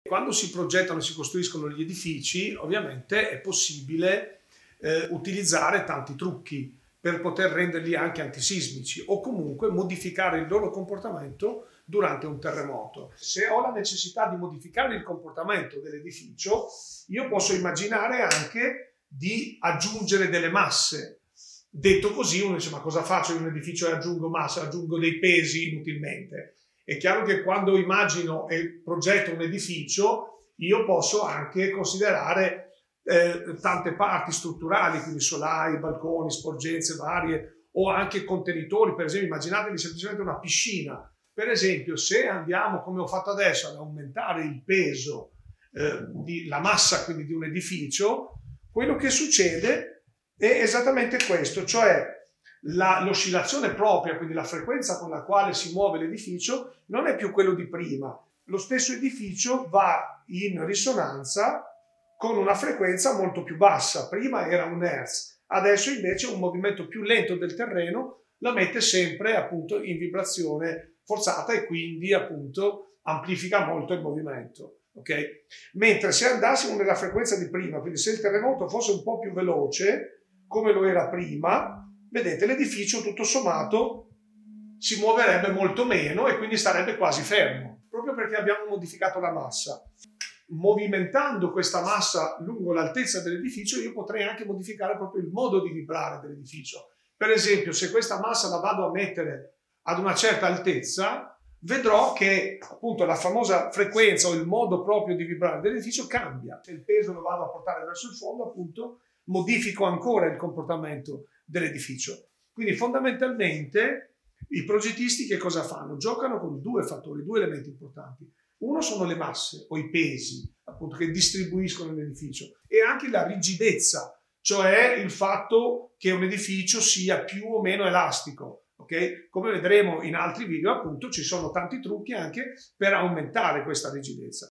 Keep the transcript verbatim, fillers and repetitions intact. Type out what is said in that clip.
Quando si progettano e si costruiscono gli edifici, ovviamente è possibile eh, utilizzare tanti trucchi per poter renderli anche antisismici o comunque modificare il loro comportamento durante un terremoto. Se ho la necessità di modificare il comportamento dell'edificio, io posso immaginare anche di aggiungere delle masse. Detto così, uno dice: ma cosa faccio in un edificio e aggiungo masse, aggiungo dei pesi inutilmente? È chiaro che quando immagino e progetto un edificio, io posso anche considerare eh, tante parti strutturali, quindi solai, balconi, sporgenze varie, o anche contenitori. Per esempio, immaginatevi semplicemente una piscina. Per esempio, se andiamo, come ho fatto adesso, ad aumentare il peso, eh, di, la massa quindi di un edificio, quello che succede è esattamente questo, cioè l'oscillazione propria, quindi la frequenza con la quale si muove l'edificio, non è più quello di prima. Lo stesso edificio va in risonanza con una frequenza molto più bassa. Prima era un hertz, adesso invece un movimento più lento del terreno la mette sempre appunto in vibrazione forzata e quindi appunto amplifica molto il movimento. Okay? Mentre se andassimo nella frequenza di prima, quindi se il terremoto fosse un po' più veloce, come lo era prima, vedete, l'edificio tutto sommato si muoverebbe molto meno e quindi starebbe quasi fermo, proprio perché abbiamo modificato la massa. Movimentando questa massa lungo l'altezza dell'edificio, io potrei anche modificare proprio il modo di vibrare dell'edificio. Per esempio, se questa massa la vado a mettere ad una certa altezza, vedrò che appunto la famosa frequenza o il modo proprio di vibrare dell'edificio cambia. Se il peso lo vado a portare verso il fondo, appunto, modifico ancora il comportamento dell'edificio. Quindi fondamentalmente i progettisti che cosa fanno? Giocano con due fattori, due elementi importanti. Uno sono le masse o i pesi, appunto, che distribuiscono l'edificio, e anche la rigidezza, cioè il fatto che un edificio sia più o meno elastico. Okay? Come vedremo in altri video, appunto, ci sono tanti trucchi anche per aumentare questa rigidezza.